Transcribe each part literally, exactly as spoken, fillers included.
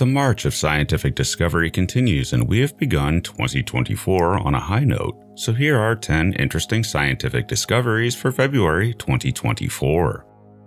The march of scientific discovery continues, and we have begun twenty twenty-four on a high note, so here are ten interesting scientific discoveries for February twenty twenty-four.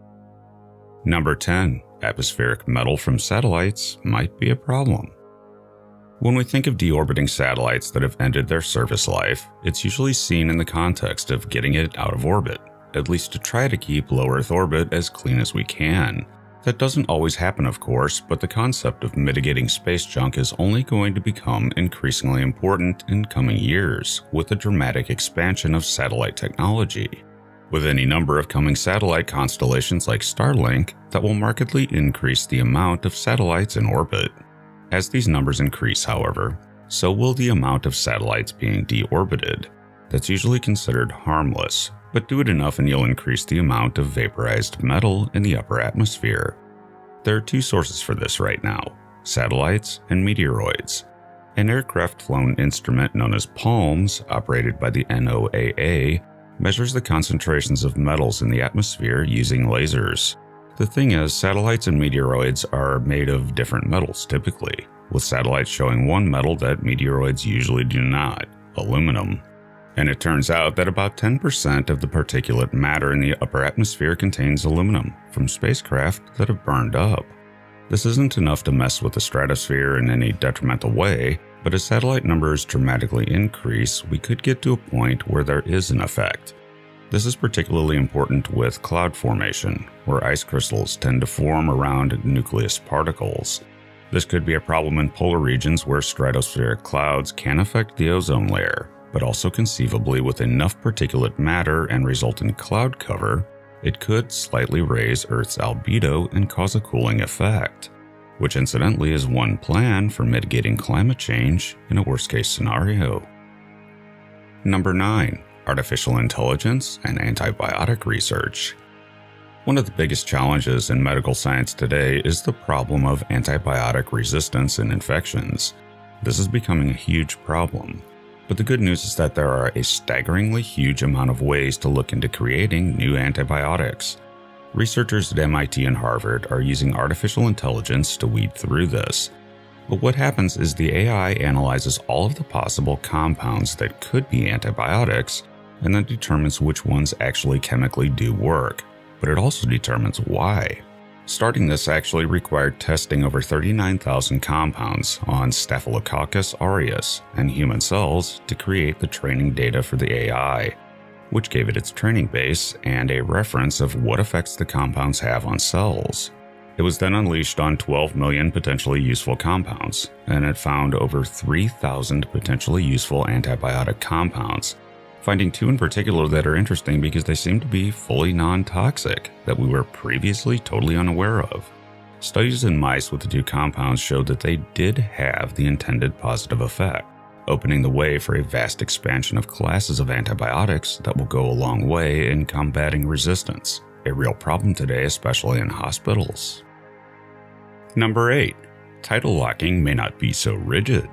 Number ten. Atmospheric metal from satellites might be a problem. When we think of deorbiting satellites that have ended their service life, it's usually seen in the context of getting it out of orbit, at least to try to keep low Earth orbit as clean as we can. That doesn't always happen, of course, but the concept of mitigating space junk is only going to become increasingly important in coming years, with the dramatic expansion of satellite technology. With any number of coming satellite constellations like Starlink that will markedly increase the amount of satellites in orbit. As these numbers increase, however, so will the amount of satellites being deorbited. That's usually considered harmless, but do it enough and you'll increase the amount of vaporized metal in the upper atmosphere. There are two sources for this right now: satellites and meteoroids. An aircraft-flown instrument known as PALMS, operated by the N O A A, measures the concentrations of metals in the atmosphere using lasers. The thing is, satellites and meteoroids are made of different metals typically, with satellites showing one metal that meteoroids usually do not: aluminum. And it turns out that about ten percent of the particulate matter in the upper atmosphere contains aluminum from spacecraft that have burned up. This isn't enough to mess with the stratosphere in any detrimental way, but as satellite numbers dramatically increase, we could get to a point where there is an effect. This is particularly important with cloud formation, where ice crystals tend to form around nucleus particles. This could be a problem in polar regions where stratospheric clouds can affect the ozone layer, but also conceivably with enough particulate matter and resultant cloud cover, it could slightly raise Earth's albedo and cause a cooling effect, which incidentally is one plan for mitigating climate change in a worst-case scenario. Number nine. Artificial intelligence and antibiotic research. One of the biggest challenges in medical science today is the problem of antibiotic resistance in infections. This is becoming a huge problem. But the good news is that there are a staggeringly huge amount of ways to look into creating new antibiotics. Researchers at M I T and Harvard are using artificial intelligence to weed through this. But what happens is the A I analyzes all of the possible compounds that could be antibiotics and then determines which ones actually chemically do work, but it also determines why. Starting this actually required testing over thirty-nine thousand compounds on Staphylococcus aureus and human cells to create the training data for the A I, which gave it its training base and a reference of what effects the compounds have on cells. It was then unleashed on twelve million potentially useful compounds, and it found over three thousand potentially useful antibiotic compounds, finding two in particular that are interesting because they seem to be fully non-toxic that we were previously totally unaware of. Studies in mice with the two compounds showed that they did have the intended positive effect, opening the way for a vast expansion of classes of antibiotics that will go a long way in combating resistance, a real problem today, especially in hospitals. Number eight. Tidal locking may not be so rigid.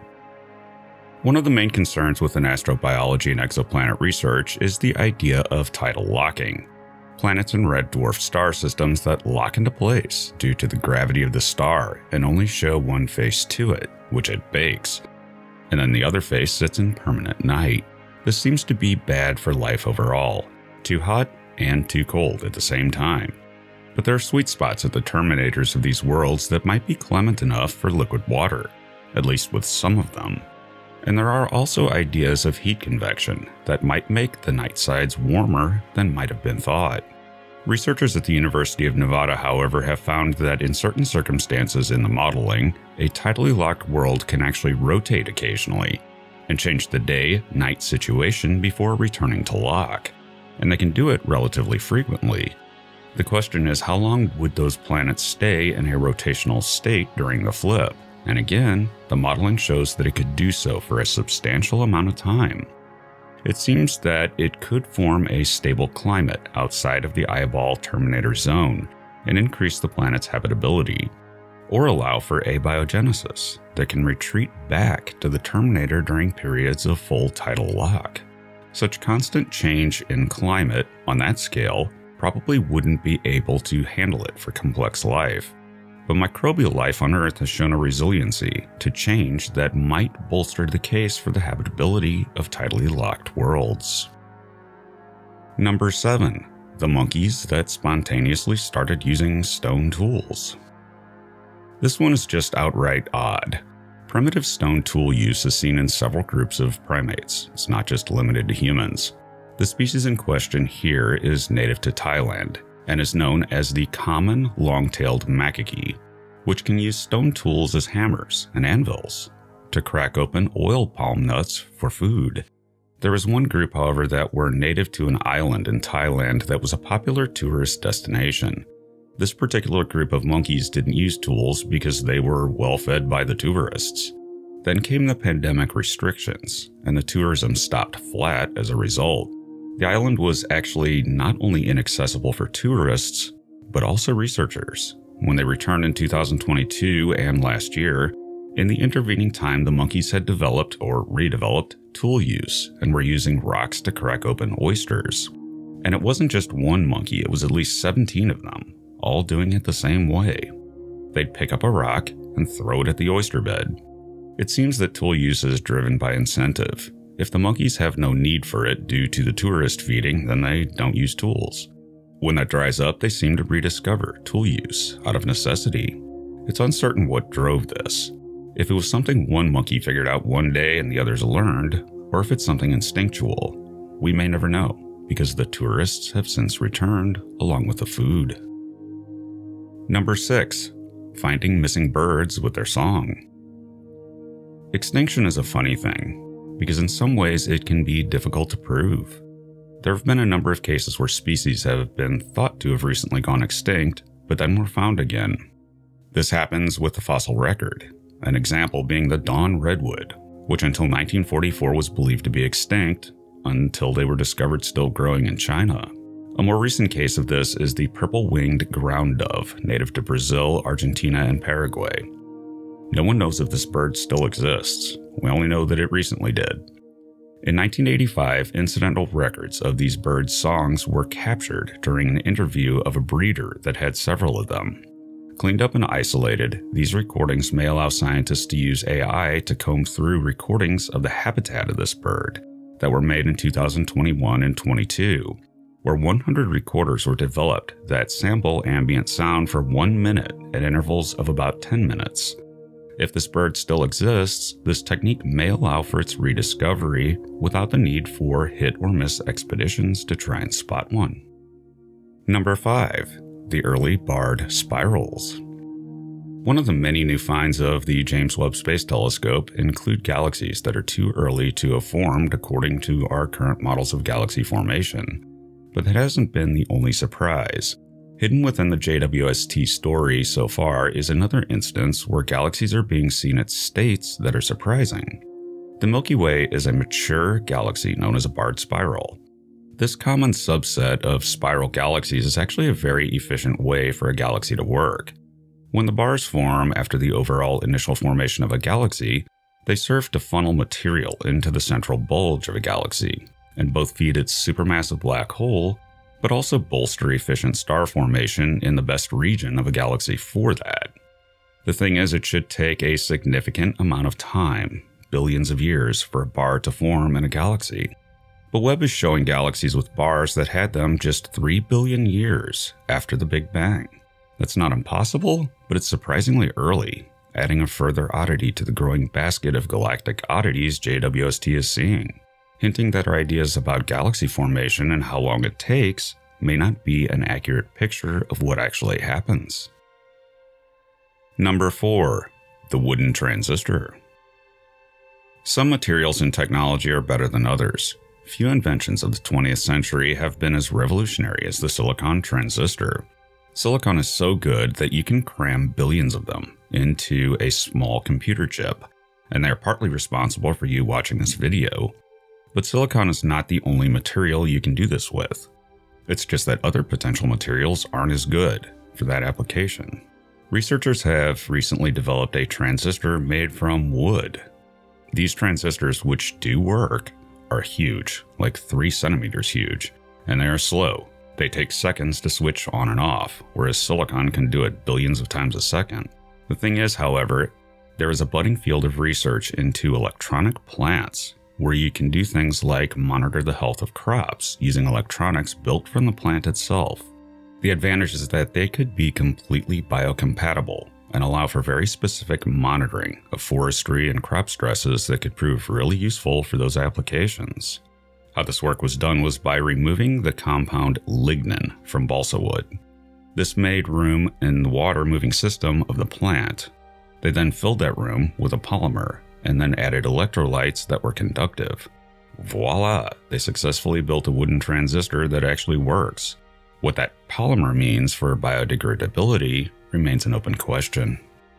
One of the main concerns within astrobiology and exoplanet research is the idea of tidal locking. Planets and red dwarf star systems that lock into place due to the gravity of the star and only show one face to it, which it bakes, and then the other face sits in permanent night. This seems to be bad for life overall, too hot and too cold at the same time. But there are sweet spots at the terminators of these worlds that might be clement enough for liquid water, at least with some of them. And there are also ideas of heat convection that might make the night sides warmer than might have been thought. Researchers at the University of Nevada, however, have found that in certain circumstances in the modeling, a tidally locked world can actually rotate occasionally and change the day-night situation before returning to lock, and they can do it relatively frequently. The question is, how long would those planets stay in a rotational state during the flip? And again, the modeling shows that it could do so for a substantial amount of time. It seems that it could form a stable climate outside of the eyeball terminator zone and increase the planet's habitability, or allow for abiogenesis that can retreat back to the terminator during periods of full tidal lock. Such constant change in climate on that scale probably wouldn't be able to handle it for complex life. but microbial life on Earth has shown a resiliency to change that might bolster the case for the habitability of tidally locked worlds. Number seven. The monkeys that spontaneously started using stone tools. This one is just outright odd. Primitive stone tool use is seen in several groups of primates. It's not just limited to humans. The species in question here is native to Thailand and is known as the common long-tailed macaque, which can use stone tools as hammers and anvils to crack open oil palm nuts for food. There was one group, however, that were native to an island in Thailand that was a popular tourist destination. This particular group of monkeys didn't use tools because they were well fed by the tourists. Then came the pandemic restrictions, and the tourism stopped flat as a result. The island was actually not only inaccessible for tourists, but also researchers. When they returned in two thousand twenty-two and last year, in the intervening time, the monkeys had developed or redeveloped tool use and were using rocks to crack open oysters. And it wasn't just one monkey, it was at least seventeen of them, all doing it the same way. They'd pick up a rock and throw it at the oyster bed. It seems that tool use is driven by incentive. If the monkeys have no need for it due to the tourist feeding, then they don't use tools. When that dries up, they seem to rediscover tool use out of necessity. It's uncertain what drove this. If it was something one monkey figured out one day and the others learned, or if it's something instinctual, we may never know, because the tourists have since returned along with the food. Number six. Finding missing birds with their song. Extinction is a funny thing, because in some ways it can be difficult to prove. There have been a number of cases where species have been thought to have recently gone extinct, but then were found again. This happens with the fossil record, an example being the dawn redwood, which until nineteen forty-four was believed to be extinct until they were discovered still growing in China. A more recent case of this is the purple-winged ground dove, native to Brazil, Argentina, and Paraguay. No one knows if this bird still exists. We only know that it recently did. In nineteen eighty-five, incidental records of these birds' songs were captured during an interview of a breeder that had several of them. Cleaned up and isolated, these recordings may allow scientists to use A I to comb through recordings of the habitat of this bird that were made in two thousand twenty-one and twenty-two, where one hundred recorders were developed that sample ambient sound for one minute at intervals of about ten minutes. If this bird still exists, this technique may allow for its rediscovery without the need for hit-or-miss expeditions to try and spot one. Number five. The early barred spirals. One of the many new finds of the James Webb Space Telescope include galaxies that are too early to have formed according to our current models of galaxy formation. But that hasn't been the only surprise. Hidden within the J W S T story so far is another instance where galaxies are being seen at states that are surprising. The Milky Way is a mature galaxy known as a barred spiral. This common subset of spiral galaxies is actually a very efficient way for a galaxy to work. When the bars form after the overall initial formation of a galaxy, they serve to funnel material into the central bulge of a galaxy, and both feed its supermassive black hole, but also bolster efficient star formation in the best region of a galaxy for that. The thing is, it should take a significant amount of time, billions of years, for a bar to form in a galaxy. But Webb is showing galaxies with bars that had them just three billion years after the Big Bang. That's not impossible, but it's surprisingly early, adding a further oddity to the growing basket of galactic oddities J W S T is seeing, hinting that our ideas about galaxy formation and how long it takes may not be an accurate picture of what actually happens. Number four. The wooden transistor. Some materials and technology are better than others. Few inventions of the twentieth century have been as revolutionary as the silicon transistor. Silicon is so good that you can cram billions of them into a small computer chip, and they are partly responsible for you watching this video. But silicon is not the only material you can do this with. It's just that other potential materials aren't as good for that application. Researchers have recently developed a transistor made from wood. These transistors, which do work, are huge, like three centimeters huge, and they are slow. They take seconds to switch on and off, whereas silicon can do it billions of times a second. The thing is, however, there is a budding field of research into electronic plants, where you can do things like monitor the health of crops using electronics built from the plant itself. The advantage is that they could be completely biocompatible and allow for very specific monitoring of forestry and crop stresses that could prove really useful for those applications. How this work was done was by removing the compound lignin from balsa wood. This made room in the water-moving system of the plant. They then filled that room with a polymer and then added electrolytes that were conductive. Voila! They successfully built a wooden transistor that actually works. What that polymer means for biodegradability remains an open question.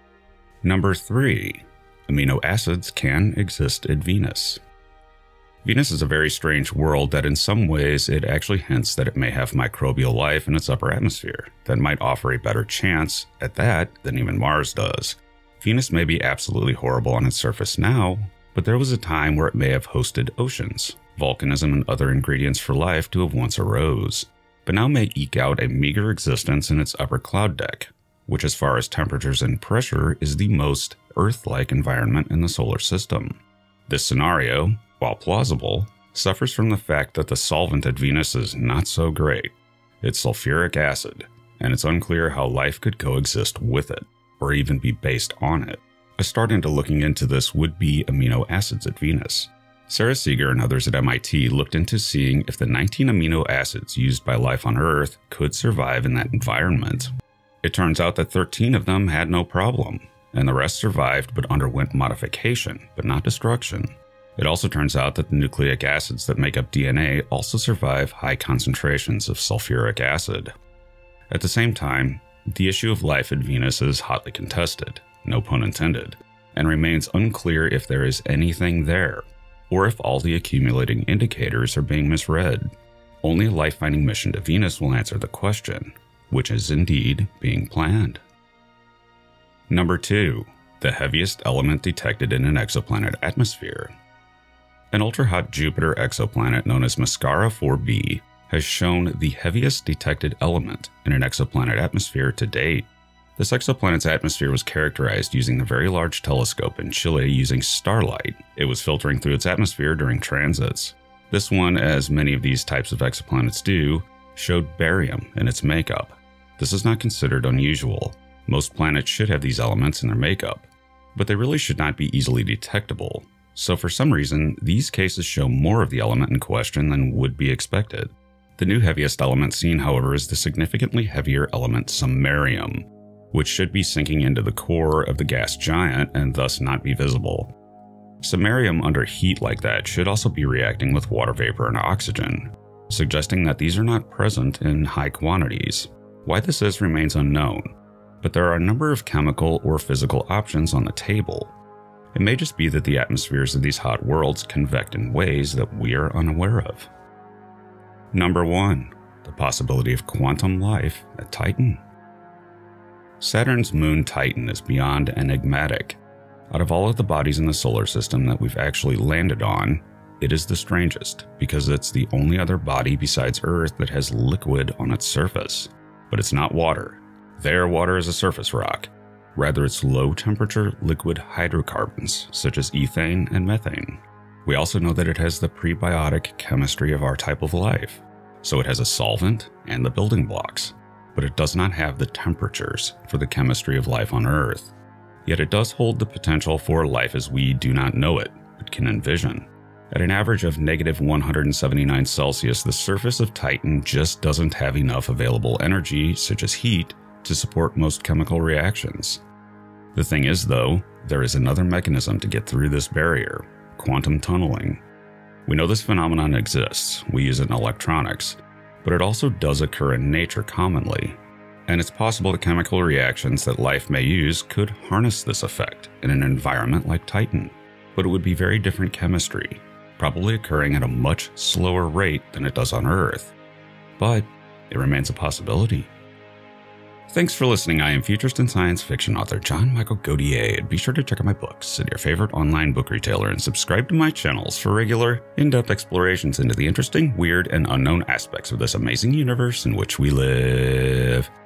Number three. Amino acids can exist at Venus. Venus is a very strange world that in some ways it actually hints that it may have microbial life in its upper atmosphere that might offer a better chance at that than even Mars does. Venus may be absolutely horrible on its surface now, but there was a time where it may have hosted oceans, volcanism, and other ingredients for life to have once arose, but now may eke out a meager existence in its upper cloud deck, which as far as temperatures and pressure is the most Earth-like environment in the solar system. This scenario, while plausible, suffers from the fact that the solvent at Venus is not so great. It's sulfuric acid, and it's unclear how life could coexist with it, or even be based on it. A start into looking into this would be amino acids at Venus. Sarah Seeger and others at M I T looked into seeing if the nineteen amino acids used by life on Earth could survive in that environment. It turns out that thirteen of them had no problem, and the rest survived but underwent modification, but not destruction. It also turns out that the nucleic acids that make up D N A also survive high concentrations of sulfuric acid. At the same time, the issue of life at Venus is hotly contested, no pun intended, and remains unclear if there is anything there, or if all the accumulating indicators are being misread. Only a life-finding mission to Venus will answer the question, which is indeed being planned. Number two. The heaviest element detected in an exoplanet atmosphere. An ultra-hot Jupiter exoplanet known as Mascara four b has shown the heaviest detected element in an exoplanet atmosphere to date. This exoplanet's atmosphere was characterized using the Very Large Telescope in Chile using starlight it was filtering through its atmosphere during transits. This one, as many of these types of exoplanets do, showed barium in its makeup. This is not considered unusual. Most planets should have these elements in their makeup, but they really should not be easily detectable. So for some reason, these cases show more of the element in question than would be expected. The new heaviest element seen, however, is the significantly heavier element samarium, which should be sinking into the core of the gas giant and thus not be visible. Samarium under heat like that should also be reacting with water vapor and oxygen, suggesting that these are not present in high quantities. Why this is remains unknown, but there are a number of chemical or physical options on the table. It may just be that the atmospheres of these hot worlds convect in ways that we are unaware of. Number one. The possibility of quantum life at Titan. Saturn's moon Titan is beyond enigmatic. Out of all of the bodies in the solar system that we've actually landed on, it is the strangest because it's the only other body besides Earth that has liquid on its surface. But it's not water. There, water is a surface rock. Rather, it's low-temperature liquid hydrocarbons, such as ethane and methane. We also know that it has the prebiotic chemistry of our type of life, so it has a solvent and the building blocks, but it does not have the temperatures for the chemistry of life on Earth. Yet it does hold the potential for life as we do not know it, but can envision. At an average of negative one hundred seventy-nine Celsius, the surface of Titan just doesn't have enough available energy, such as heat, to support most chemical reactions. The thing is, though, there is another mechanism to get through this barrier: quantum tunneling. We know this phenomenon exists, we use it in electronics, but it also does occur in nature commonly, and it's possible the chemical reactions that life may use could harness this effect in an environment like Titan, but it would be very different chemistry, probably occurring at a much slower rate than it does on Earth, but it remains a possibility. Thanks for listening. I am futurist and science fiction author John Michael Godier, and be sure to check out my books at your favorite online book retailer and subscribe to my channels for regular, in-depth explorations into the interesting, weird, and unknown aspects of this amazing universe in which we live.